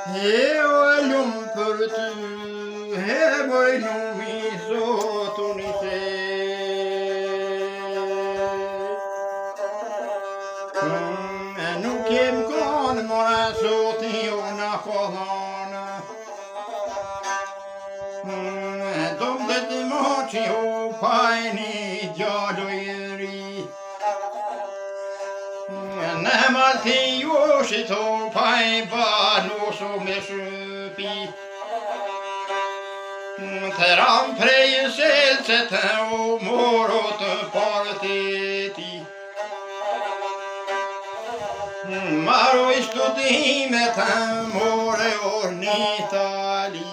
Eu olhum për ty, e boj numi Zotun I se. Nuk kem konë mora Zoti ju na kohana. Dom dhe të moqi u pajni gjallu I ri. Në malti ju shito paj banu su me shëpi. Të ram prej selce të u moro të partiti. Maro I studime të more orë në Itali.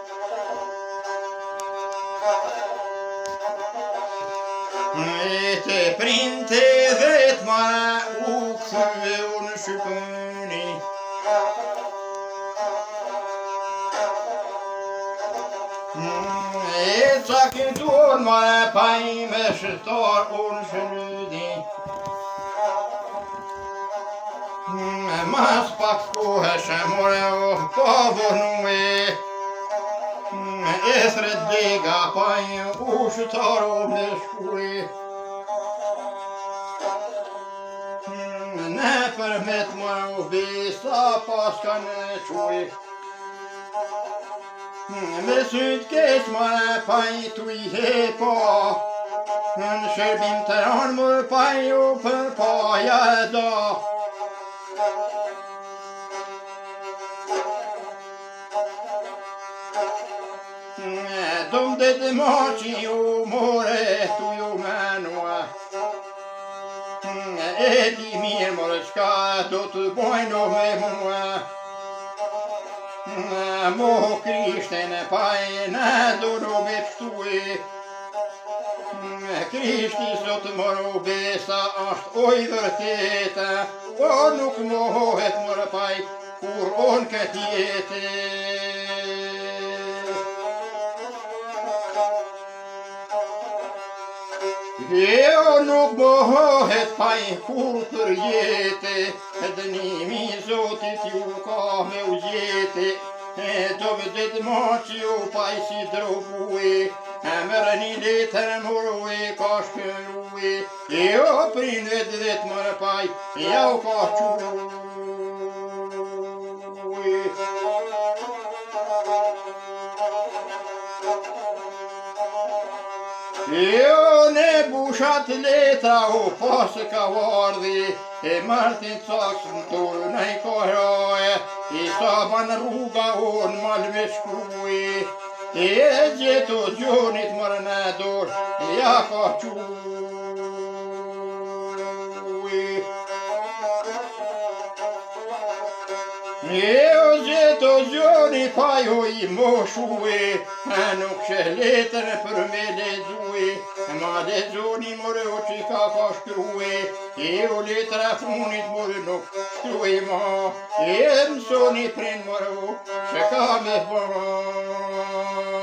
E të printe dhe të mara u këthyve unë shqipëni. E ca këtuar mara paj me shëtar unë shëlludi. Mas pak kohë shëmore o pavonu e thret lega paj u shëtar o me shkuri. Në përmet më u bisa paska në quri. Me syt keq më paj tu I hepa. Në shërbim të ranë më paj u për paja e da. Dom dhe të moqi ju more tu ju menua. E di mirë more qka do të bojno me mua. Mo Krishtin e paj në do në me pështui. Krishti sot moro besa ashtë oj vërtete. O nuk mohet more paj kur on këtë jetë. Jo nuk mohet paj kur për jete, dënimi Zotit ju ka me u jete, do vëdet moqi ju paj si drogui, mërë një letër mërui ka shkërui, jo prin vetë mërë paj, ja u ka qui. Jo ne bushat letra u pasë ka vardhi, e martin caksën turë në I kohroje, I saban rruga unë mal me shkrui, e gjeto gjonit mërë në dorë, ja ka qui. Jo gjeto gjoni pa ju I moshue, nuk që letër për me lezue, ma lezoni mërë o që ka shkrue, jo letër e funit mërë nuk shkrue ma, e mësoni prin mërë o që ka me bërë.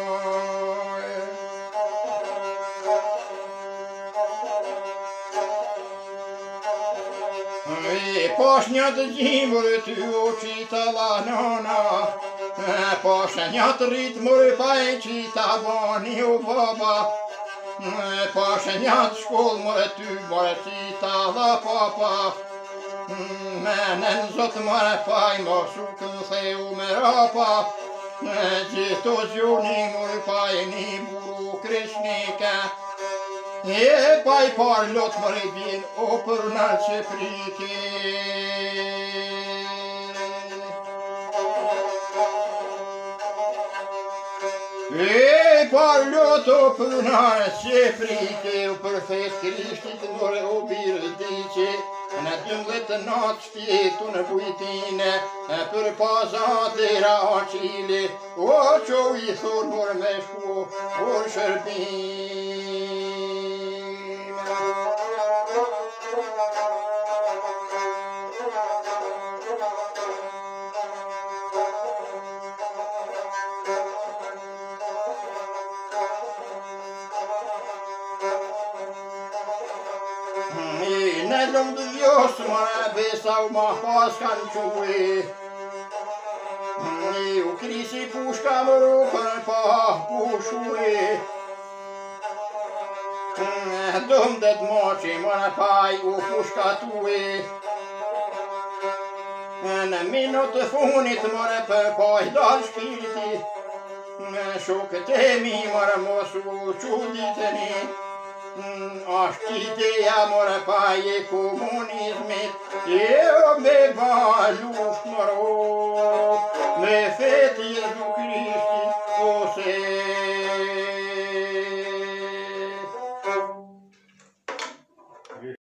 Pash një të gjimërë ty o qita la nana, pash një të rritë mërë paj qita bani o baba, pash një të shkollë mërë ty mërë qita la papa, menen zotë mërë paj më shukën theu me rapa, gjitho gjoni mërë paj një buru krishnika, e paj par lot mërë bjen o për nërë që prike. E par lot o për nërë që prike, o për fet Krishtit mërë o birë diqe, në 12 natë shpjetu në bujtine, për pazat e ra qile, o qo I thur mërë me shku, o shërbim. Në lëmë dë vjosë më besa u ma pas kanë que. krisi puška moru pa pušuje. Domdet moči mora pai u puška tuje. En minut funit mora pai dal špiliti. Šok temi mora mosu čuditeni. Aștiteia mora pai comunismit. Eu me va luft moro. Me fet